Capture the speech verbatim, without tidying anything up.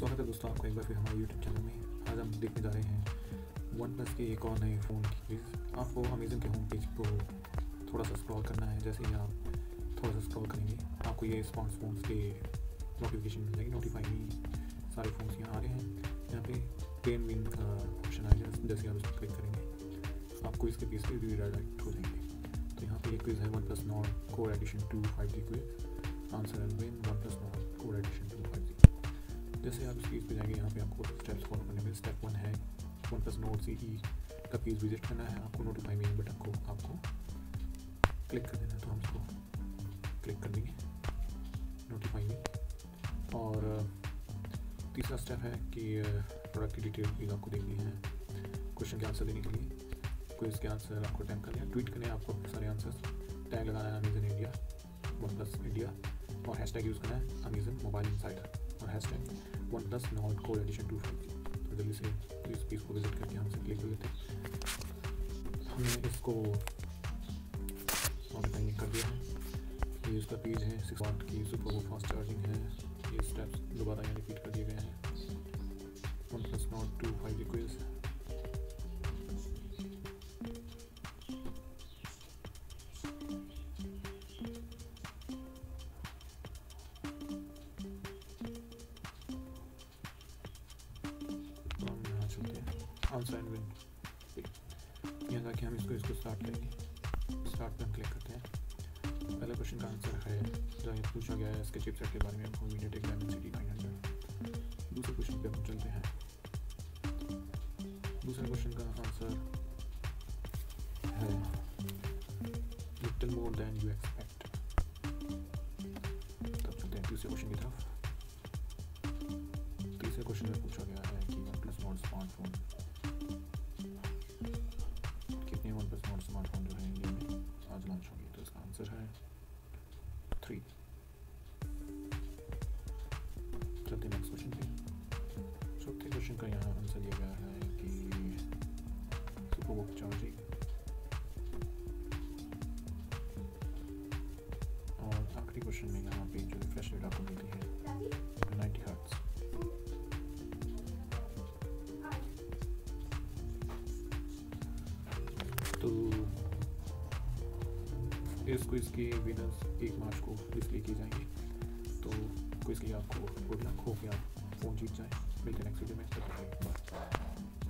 स्वागत है दोस्तों आपका एक बार फिर हमारे यूट्यूब चैनल में। आज हम देखने जा रहे हैं वन प्लस के एक और नए फ़ोन की क्विज़। आपको अमेज़न के होम पेज को थोड़ा सा स्क्रॉल करना है। जैसे ही आप थोड़ा सा स्क्रॉल करेंगे आपको ये स्मार्टफोन्स के नोटिफिकेशन मिल जाएगी। नोटिफाई सारे फ़ोन्स यहाँ आ रहे हैं। यहाँ पे पेन विन का ऑप्शन आएगा। जैसे आप इसको क्लिक करेंगे आपको इसके पेज पे रीडायरेक्ट हो जाएंगे। तो यहाँ पे एक क्विज़ है OnePlus Nord core edition two five G quiz. Answer and win OnePlus Nord core edition two five G. जैसे आप इस पेज पे जाएंगे यहाँ पे आपको स्टेप्स फॉलो करने में। स्टेप वन है OnePlus Nord C E का पेज विजिट करना है। आपको नोटिफाई मी बटन को आपको क्लिक कर देना है। तो हम इसको क्लिक कर देंगे नोटिफाई मी। और तीसरा स्टेप है कि प्रोडक्ट की डिटेल प्लीज़ आपको देखनी है क्वेश्चन के आंसर देने के लिए। क्विज के आंसर आपको टैग करने हैं, ट्वीट करने हैं आपको सारे आंसर। टैग लगाना है Amazon India, OnePlus India, और हैश टैग यूज़ करना है अमेजन मोबाइल इनसाइडर और hash tag OnePlus Nord core edition two five G. तो जल्दी से इस पेज को विजिट करके हमसे क्लिक कर लेते हैं। हमने इसको मॉडिफाइंग कर दिया है। ये इसका पेज है, सिक्स वाट की सुपर फास्ट चार्जिंग है। ये स्टेप्स दोबारा यहाँ रिपीट कर दिए गए हैं। OnePlus Nord two five G quiz. Answer and win. यहाँ जाके हम इसको इसको स्टार्ट करेंगे। स्टार्ट पे हम क्लिक करते हैं। पहले क्वेश्चन का आंसर है जहाँ ये पूछा गया है इसके चिपसेट के बारे में, हमको मीडियाटेक डायमेंसिटी नाइन हंड्रेड। दूसरे क्वेश्चन पे हम चलते हैं। दूसरे क्वेश्चन का आंसर है little more than you expect. तब चलते हैं तीसरे क्वेश्चन की तरफ। तीसरे क्वेश्चन में पूछा गया है कि वन प्लस नॉट स्मार्टफोन कितने वन प्लस नॉट स्मार्टफोन जो है इंडिया में आज लॉन्च होंगे। तो इसका आंसर है थ्री। चलते नेक्स्ट क्वेश्चन पे। चौथे क्वेश्चन का यहाँ आंसर दिया गया है कि सुपर चार्जिंग, और आखिरी क्वेश्चन में यहाँ पे जो रिफ्रेश रेट आपको मिलती है नाइन्टी हर्ट्ज। तो इस क्विज के विनर्स एक मार्च को डिस्प्ले किए जाएंगे। तो क्विज के लिए आपको गुड लक हो कि आप फ़ोन जीत जाएं। मिलते हैं नेक्स्ट वीडियो में।